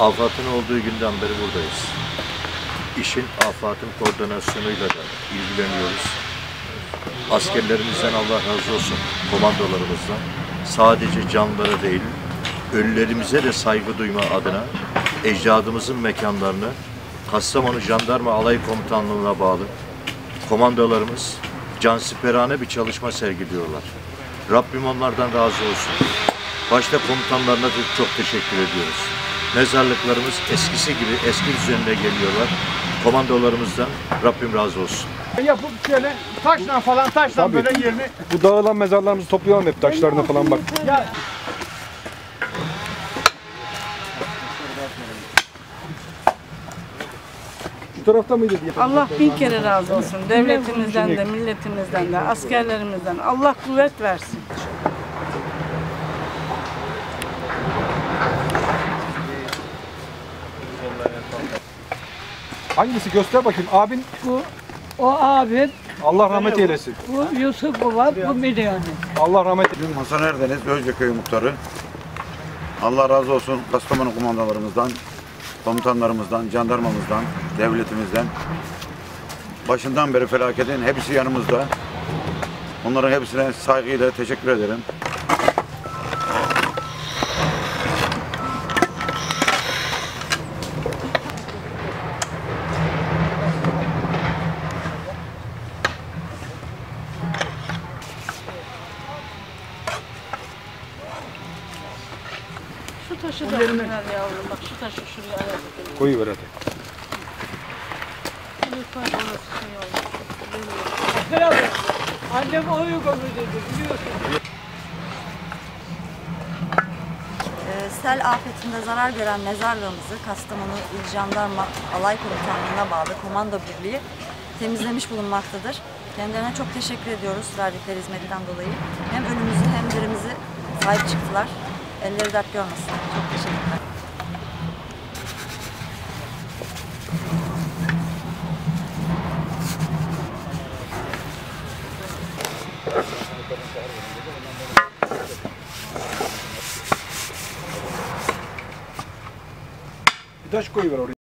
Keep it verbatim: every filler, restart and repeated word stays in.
Afat'ın olduğu günden beri buradayız. İşin Afat'ın koordinasyonuyla da ilgileniyoruz. Askerlerimizden Allah razı olsun, komandolarımızdan. Sadece canlara değil, ölülerimize de saygı duyma adına ecdadımızın mekanlarını Kastamonu Jandarma Alay Komutanlığı'na bağlı komandolarımız cansiperane bir çalışma sergiliyorlar. Rabbim onlardan razı olsun. Başta komutanlarına da çok teşekkür ediyoruz. Mezarlıklarımız eskisi gibi eski düzenine geliyorlar. Komandolarımızdan Rabbim razı olsun. Yapıp şöyle taşla falan taşla Tabii. böyle yerini. Bu dağılan mezarlarımızı toplayalım hep taşlarına falan bak. Ya. Şu tarafta mıydı diye. Allah bin kere razı olsun. Devletimizden de, milletimizden de, askerlerimizden. Allah kuvvet versin. Hangisi göster bakayım. Abin Bu o abim, Allah rahmet eylesin. bu Yusuf Baba, bu Milyoni. Allah rahmet eylesin. Hasan Erdeniz, Özceköy Muhtarı. Allah razı olsun Kastamonu kumandalarımızdan, komutanlarımızdan, jandarmamızdan, devletimizden. Başından beri felaketin hepsi yanımızda. Onların hepsine saygıyla teşekkür ederim. Şu taşı da ver yavrum. Bak şu taşı şuraya ayar. Koyuver hadi. Lütfen orası şey olmuş. Beraber. Annem oyu kabul dedi, biliyorsun. Ee, Sel afetinde zarar gören mezarlığımızı Kastamonu İl Jandarma Alay Komutanlığı'na bağlı Komando Birliği temizlemiş bulunmaktadır. Kendilerine çok teşekkür ediyoruz verdikleri hizmetten dolayı. Hem ölümümüzü hem dirimizi sahip çıktılar. Elleri dert görmesin. Çok teşekkürler. Bir taş koyuver oraya.